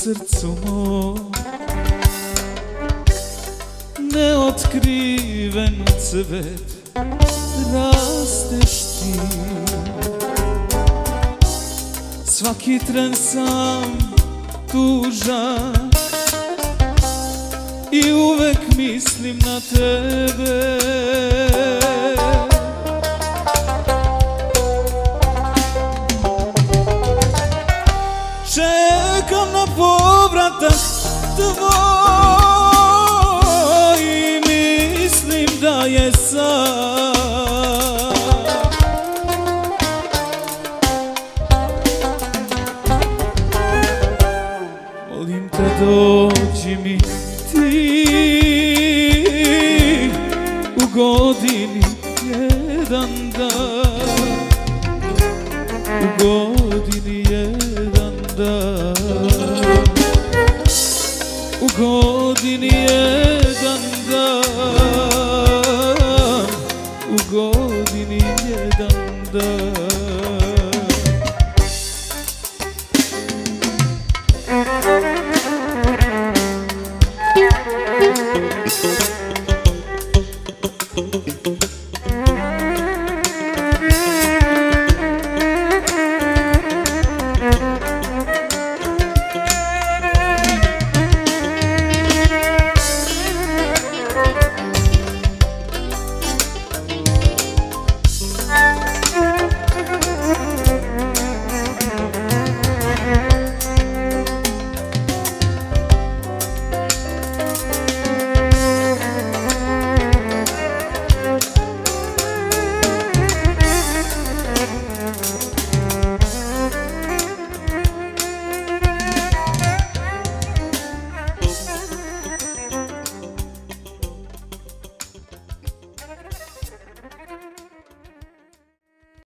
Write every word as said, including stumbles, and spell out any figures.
srcu mom, neotkriven cvet rasteš ti. Svaki tren sam tužan i uvek mislim na tebe. Čekam na povratak tvoj i mislim da je sad. Molim te dođi mi ti u godini jedan dan, u godini jedan dan, u godini jedan dan, u godini jedan dan.